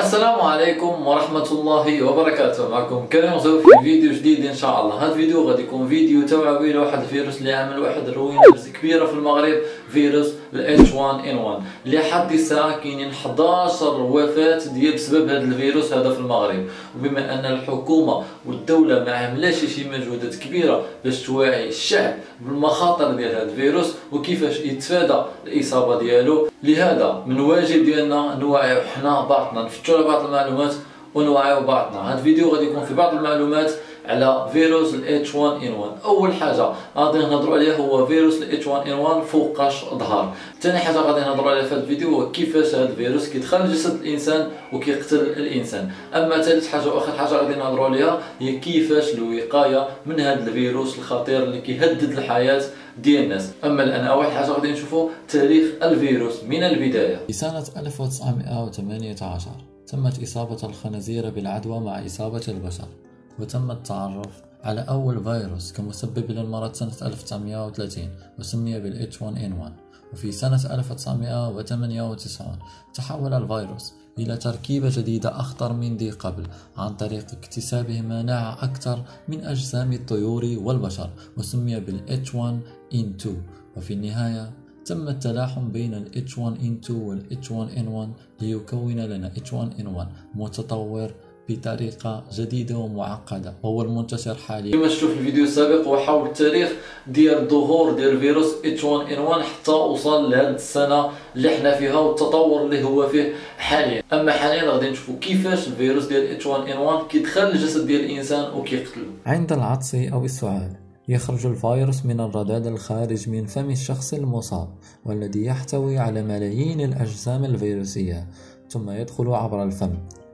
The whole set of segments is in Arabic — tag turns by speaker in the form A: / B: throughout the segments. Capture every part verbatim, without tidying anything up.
A: السلام عليكم ورحمة الله وبركاته. معكم كريم زو في فيديو جديد ان شاء الله. هذا الفيديو غادي يكون فيديو توعوي لواحد الفيروس اللي عمل واحد الروينه كبيره في المغرب، فيروس ال إتش وان إن وان. لحد الساعه كاينين حداش وفاه ديال بسبب هذا الفيروس هذا في المغرب، وبما ان الحكومه والدوله ما عملاش شي مجهودات كبيره باش توعي الشعب بالمخاطر ديال هذا الفيروس وكيفاش يتفادى الاصابه ديالو، لهذا من واجب ديالنا نوعيو حنا بعضنا، نفتشوا على بعض المعلومات ونوعيو بعضنا. هذا الفيديو غادي يكون في بعض المعلومات على فيروس ال إتش وان إن وان. اول حاجه غادي نهضروا عليها هو فيروس ال إتش وان إن وان فوقاش ظهر. ثاني حاجه غادي نهضروا عليها في هذا الفيديو هو كيفاش هذا الفيروس كيدخل جسد الانسان وكيقتل الانسان. اما ثالث حاجه واخر حاجه غادي نهضروا عليها هي كيفاش الوقايه من هذا الفيروس الخطير اللي كيهدد الحياه ديال الناس. اما الان اول حاجه غادي نشوفوا تاريخ الفيروس من البدايه.
B: في سنه ألف وتسعمائة وثمانية عشر تمت إصابة الخنازير بالعدوى مع إصابة البشر، وتم التعرف على أول فيروس كمسبب للمرض سنة ألف وتسعمائة وثلاثين وسمي بال إتش وان إن وان. وفي سنة ألف وتسعمائة وثمانية وتسعين تحول الفيروس إلى تركيبة جديدة أخطر من ذي قبل عن طريق اكتسابه مناعة أكثر من أجسام الطيور والبشر، وسمي بال إتش وان إن تو. وفي النهاية تم التلاحم بين ال إتش وان إن تو وال إتش وان إن وان ليكون لنا إتش وان إن وان متطور بطريقة جديدة ومعقدة، وهو المنتشر حاليا.
A: كما شفتوا في الفيديو السابق هو حول التاريخ ديال ظهور ديال فيروس إتش وان إن وان حتى وصل لهذه السنة اللي حنا فيها والتطور اللي هو فيه حاليا. اما حاليا غادي نشوفوا كيفاش الفيروس ديال إتش وان إن وان كيدخل الجسد ديال الانسان وكيقتلو.
B: عند العطس أو السعال يخرج الفيروس من الرذاذ الخارج من فم الشخص المصاب، والذي يحتوي على ملايين الأجسام الفيروسية، ثم يدخل عبر الفم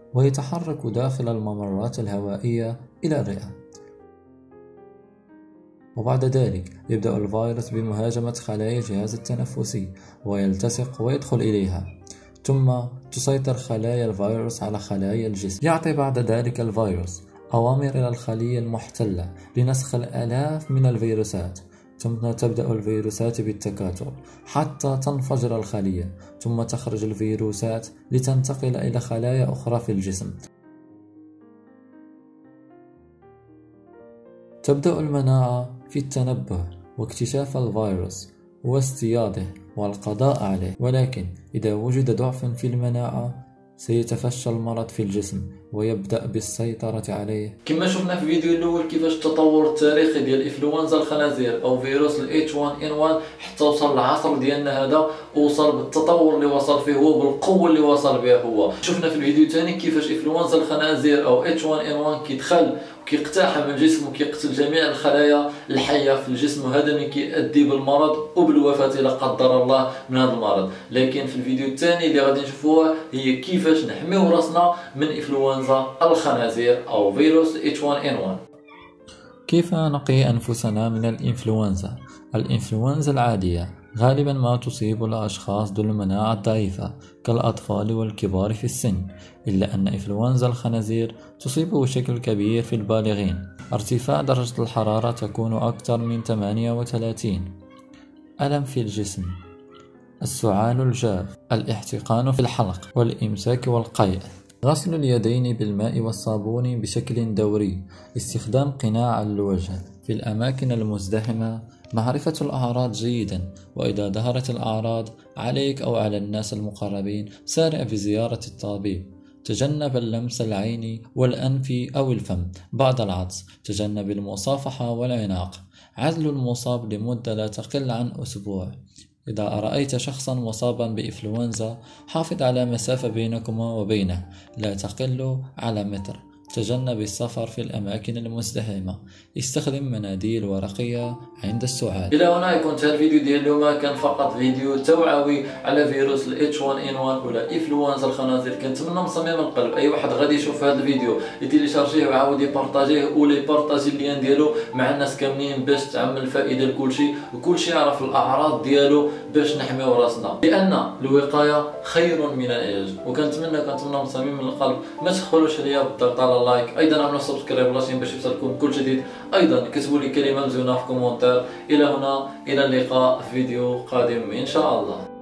B: ويتحرك داخل الممرات الهوائية إلى الرئة. وبعد ذلك يبدأ الفيروس بمهاجمة خلايا الجهاز التنفسي ويلتصق ويدخل إليها، ثم تسيطر خلايا الفيروس على خلايا الجسم. يعطي بعد ذلك الفيروس أوامر إلى الخلية المحتلة لنسخ الآلاف من الفيروسات، ثم تبدأ الفيروسات بالتكاثر حتى تنفجر الخلية، ثم تخرج الفيروسات لتنتقل إلى خلايا أخرى في الجسم. تبدأ المناعة في التنبه واكتشاف الفيروس واصطياده والقضاء عليه، ولكن إذا وجد ضعف في المناعة سيتفشى المرض في الجسم ويبدأ بالسيطرة عليه.
A: كما شفنا في الفيديو الاول كيفاش التطور التاريخي ديال انفلونزا الخنازير او فيروس ال إتش وان إن وان حتى وصل العصر ديالنا هذا، ووصل بالتطور اللي وصل فيه هو بالقوه اللي وصل بها هو. شفنا في الفيديو الثاني كيفاش انفلونزا الخنازير او إتش وان إن وان كيدخل وكيقتحم الجسم وكيقتل جميع الخلايا الحيه في الجسم، وهذا من كيؤدي بالمرض وبالوفاه لا قدر الله من هذا المرض. لكن في الفيديو الثاني اللي غادي نشوفوه هي كيفاش نحميو راسنا من انفلونزا الخنازير او فيروس إتش وان إن وان.
B: كيف نقي أنفسنا من الإنفلونزا؟ الإنفلونزا العادية غالبا ما تصيب الأشخاص ذو المناعة الضعيفة كالأطفال والكبار في السن، إلا أن إنفلونزا الخنازير تصيب بشكل كبير في البالغين. ارتفاع درجة الحرارة تكون أكثر من ثمانية وثلاثين، ألم في الجسم، السعال الجاف، الاحتقان في الحلق والإمساك والقيء، غسل اليدين بالماء والصابون بشكل دوري، استخدام قناع الوجه في الأماكن المزدحمة، معرفة الأعراض جيدا، وإذا ظهرت الأعراض عليك أو على الناس المقربين سارع بزيارة الطبيب. تجنب اللمس العيني والأنف أو الفم بعد العطس، تجنب المصافحة والعناق، عزل المصاب لمدة لا تقل عن أسبوع. إذا رأيت شخصا مصابا بإنفلونزا حافظ على مسافة بينكما وبينه لا تقل على متر. تجنب السفر في الأماكن المزدحمة، استخدم مناديل ورقية عند السعال.
A: إلى هنا يكون انتهى الفيديو ديال اليوم. كان فقط فيديو توعوي على فيروس ال إتش وان إن وان ولا انفلونزا الخنازير. كنتمنى من صميم القلب اي واحد غادي يشوف هذا الفيديو يتيليشارجيه ويعاود يبارطاجيه ولا يبارطاجي اللين ديالو مع الناس كاملين باش تعمل فائده لكلشي وكلشي يعرف الاعراض ديالو باش نحميو راسنا، لان الوقايه خير من العلاج. وكنتمنى كنتمنى من صميم القلب ما تخلوش عليا بالضغط على لايك، ايضا عملوا سبسكرايب لاشين باش يوصلكم كل جديد، ايضا كتبوا لي كلمه مزيونه في كومونتير. الى هنا، الى اللقاء في فيديو قادم ان شاء الله.